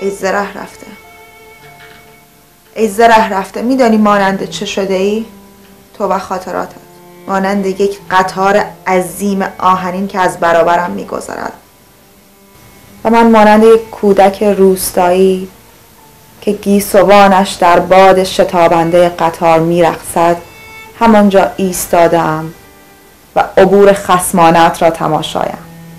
ای زره رفته، ای زره رفته، میدانی مانند چه شده ای؟ تو و خاطراتت مانند یک قطار عظیم آهنین که از برابرم میگذرد و من مانند یک کودک روستایی که گیسوانش در باد شتابنده قطار میرقصد همانجا ایستاده‌ام و عبور خصمانت را تماشایم.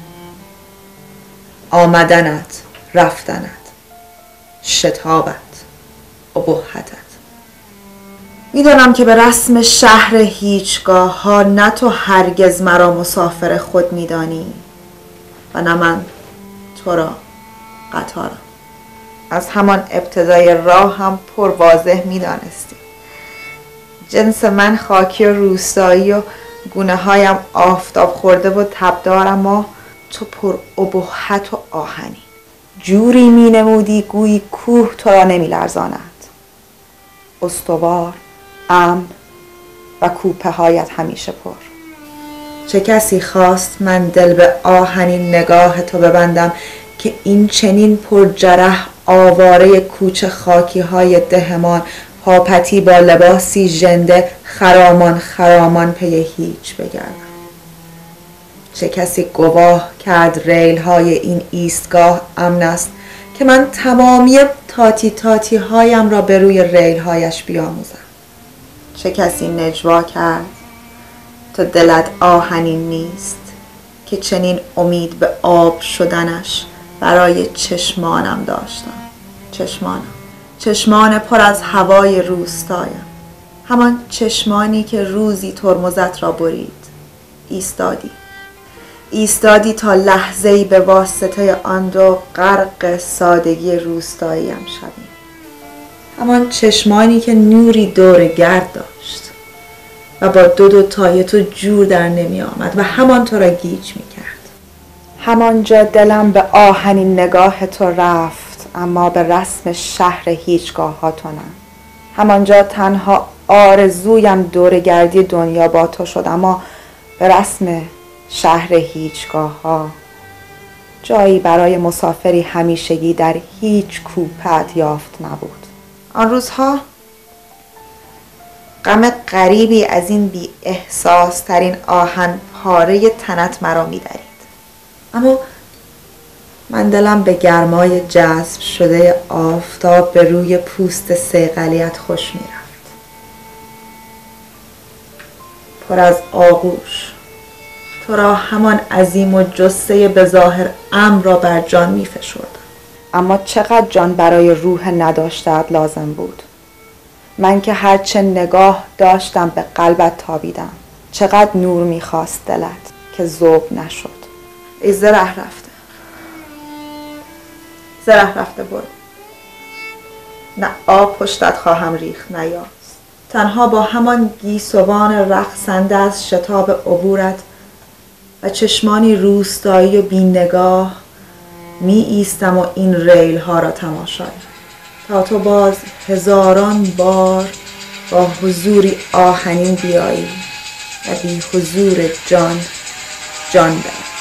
آمدنت، رفتنت، شتابت، ابهتت. میدانم که به رسم شهر هیچگاه ها نه تو هرگز مرا مسافر خود میدانی و نه من تو را قطارم. از همان ابتدای راه هم پر واضح میدانستی. جنس من خاکی و روستایی و گونه هایم آفتاب خورده و تبدار، اما تو پر ابهت و آهنی. جوری می نمودی گویی کوه تو را نمی لرزاند. استوار، امن و کوپه هایت همیشه پر. چه کسی خواست من دل به آهنین نگاه تو ببندم که این چنین پر جرح آواره کوچه خاکی های دهمان پاپتی با لباسی ژنده خرامان خرامان پی هیچ بگردم. چه کسی گواه کرد ریل های این ایستگاه امن است که من تمامی تاتی هایم را به روی ریل هایش بیاموزم. چه کسی نجوا کرد تو دلت آهنین نیست که چنین امید به آب شدنش برای چشمانم داشتم. چشمان پر از هوای روستایم، همان چشمانی که روزی ترمزت را برید. ایستادی تا لحظه‌ای به واسطه آن دو غرق سادگی روستاییم شویم. همان چشمانی که نوری دور گرد داشت و با دو تای تو جور در نمی آمد و همان تو را گیج می کرد. همانجا دلم به آهنین نگاه تو رفت، اما به رسم شهر هیچگاه ها تو نه. همانجا تنها آرزویم دورگردی دنیا با تو شد، اما به رسم شهر هیچگاه ها جایی برای مسافری همیشگی در هیچ کوپه‌ات یافت نبود. آن روزها غم غریبی از این بی احساس ترین آهن پاره تنت مرا می درید. اما من دلم به گرمای جذب شده آفتاب به روی پوست صیقلیت خوش می رفت. پر از آغوش تو را همان عظیم و جثه به ظاهر امر را بر جان می فشردم. اما چقدر جان برای روح نداشته‌ات لازم بود. من که هرچه نگاه داشتم به قلبت تابیدم. چقدر نور می‌خواست دلت که ذوب نشد. ای زره رفته برو. نه آب پشتت خواهم ریخت نه یاس. تنها با همان گیسوان رقصنده از شتاب عبورت و چشمانی روستایی و بی نگاه می ایستم و این ریل ها را تماشایم تا تو باز هزاران بار با حضوری آهنین بیایی و بی حضور جان بری.